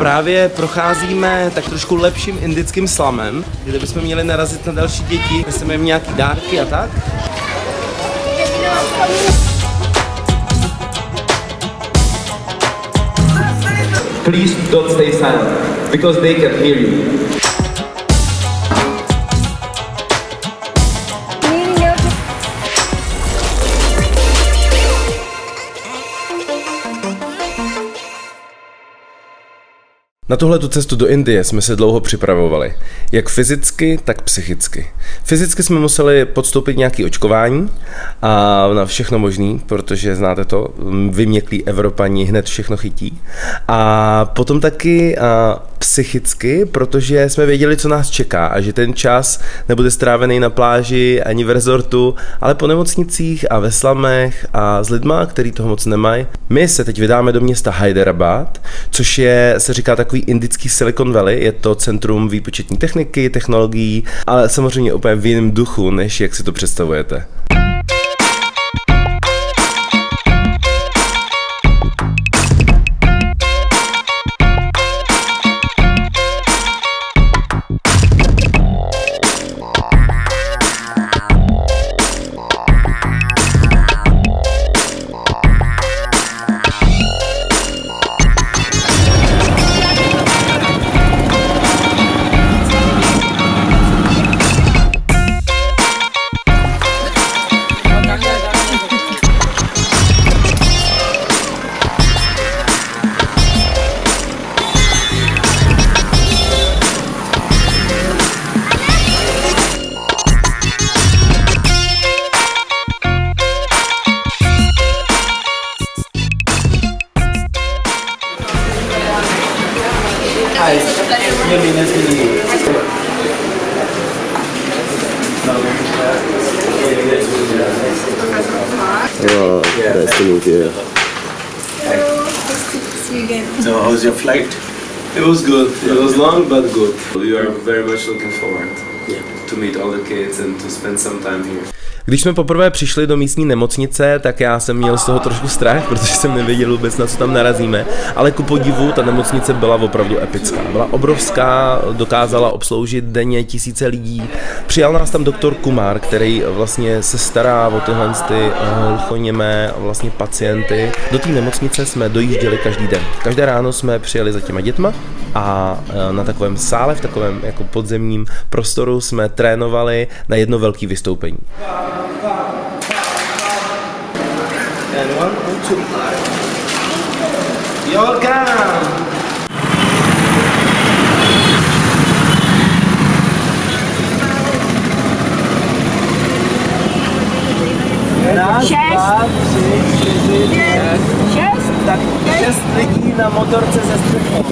Právě procházíme tak trošku lepším indickým slamem, kde bychom měli narazit na další děti, chceme jim nějaký dárky a tak. Please don't stay silent, because they can hear you. Na tuhletu cestu do Indie jsme se dlouho připravovali, jak fyzicky, tak psychicky. Fyzicky jsme museli podstoupit nějaké očkování a na všechno možný, protože znáte to, vyměklí Evropani hned všechno chytí. A potom taky psychicky, protože jsme věděli, co nás čeká a že ten čas nebude strávený na pláži ani v rezortu, ale po nemocnicích a ve slamech a s lidma, který toho moc nemají. My se teď vydáme do města Hyderabad, což je, se říká, takový indický Silicon Valley, je to centrum výpočetní techniky, technologií, ale samozřejmě úplně v jiném duchu, než jak si to představujete. Oh, nice to meet you. So how was your flight? It was good. It was long but good. We are very much looking forward to meet all the kids and to spend some time here. Když jsme poprvé přišli do místní nemocnice, tak já jsem měl z toho trošku strach, protože jsem nevěděl vůbec, na co tam narazíme, ale ku podivu ta nemocnice byla opravdu epická. Byla obrovská, dokázala obsloužit denně tisíce lidí. Přijal nás tam doktor Kumar, který vlastně se stará o tyhle hluchoněmé vlastně pacienty. Do té nemocnice jsme dojížděli každý den. Každé ráno jsme přijeli za těma dětma a na takovém sále, v takovém jako podzemním prostoru jsme trénovali na jedno velké vystoupení. And 1, 2. You're welcome. Tak 6 lidí na motorce ze střechou.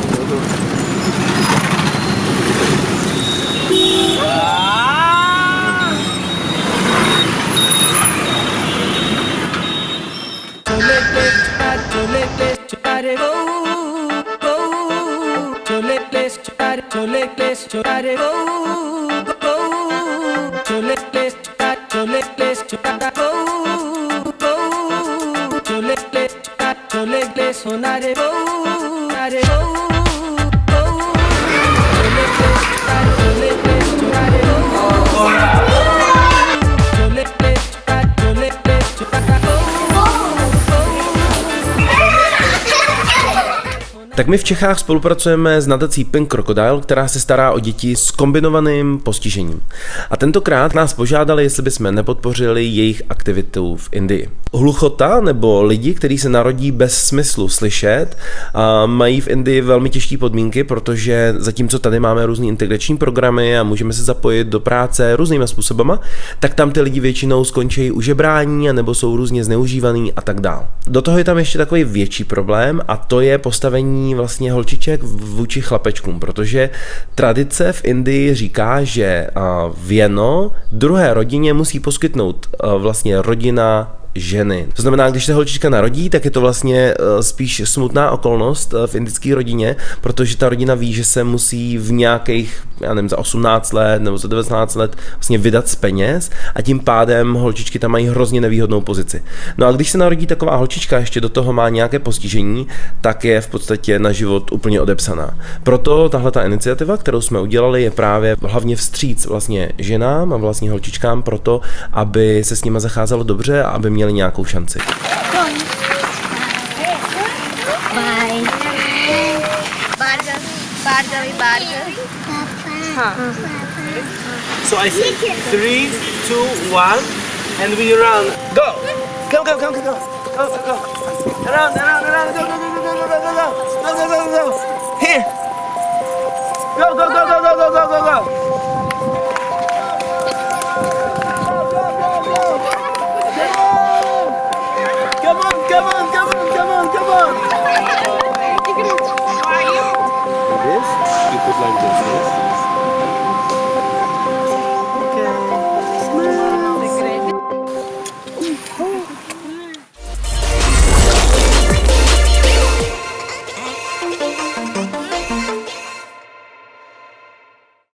Tak my v Čechách spolupracujeme s nadací Pink Crocodile, která se stará o děti s kombinovaným postižením. A tentokrát nás požádali, jestli bychom nepodpořili jejich aktivitu v Indii. Hluchota nebo lidi, kteří se narodí bez smyslu slyšet, mají v Indii velmi těžké podmínky, protože zatímco tady máme různé integrační programy a můžeme se zapojit do práce různýma způsobama, tak tam ty lidi většinou skončí u žebrání nebo jsou různě zneužívaný a tak dál. Do toho je tam ještě takový větší problém a to je postavení vlastně holčiček vůči chlapečkům, protože tradice v Indii říká, že věno druhé rodině musí poskytnout vlastně rodina ženy. To znamená, když se holčička narodí, tak je to vlastně spíš smutná okolnost v indické rodině, protože ta rodina ví, že se musí v nějakých, já nevím, za 18 let nebo za 19 let vlastně vydat z peněz a tím pádem holčičky tam mají hrozně nevýhodnou pozici. No a když se narodí taková holčička, ještě do toho má nějaké postižení, tak je v podstatě na život úplně odepsaná. Proto tahle ta iniciativa, kterou jsme udělali, je právě hlavně vstříc vlastně ženám a vlastně holčičkám proto, aby se s nimi zacházelo dobře a aby měli nějakou šanci. So I say 3, 2, 1, and we run. Go! Go! Around, go! Here! Go!